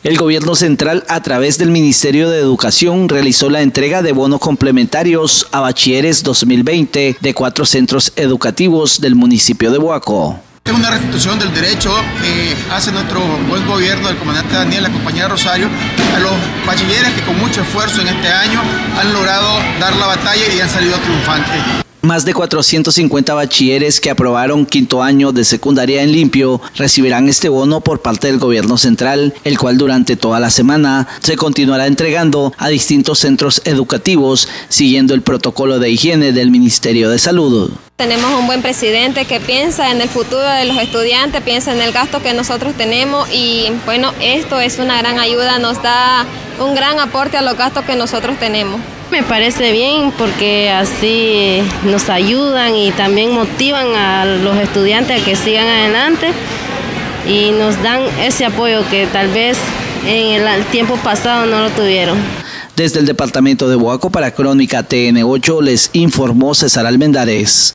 El gobierno central, a través del Ministerio de Educación, realizó la entrega de bonos complementarios a bachilleres 2020 de 4 centros educativos del municipio de Boaco. Es una restitución del derecho que hace nuestro buen gobierno del comandante Daniel, la compañía Rosario, a los bachilleres que con mucho esfuerzo en este año han logrado dar la batalla y han salido triunfantes. Más de 450 bachilleres que aprobaron quinto año de secundaria en limpio recibirán este bono por parte del gobierno central, el cual durante toda la semana se continuará entregando a distintos centros educativos, siguiendo el protocolo de higiene del Ministerio de Salud. Tenemos un buen presidente que piensa en el futuro de los estudiantes, piensa en el gasto que nosotros tenemos y bueno, esto es una gran ayuda, nos da un gran aporte a los gastos que nosotros tenemos. Me parece bien porque así nos ayudan y también motivan a los estudiantes a que sigan adelante y nos dan ese apoyo que tal vez en el tiempo pasado no lo tuvieron. Desde el departamento de Boaco para Crónica TN8 les informó César Almendares.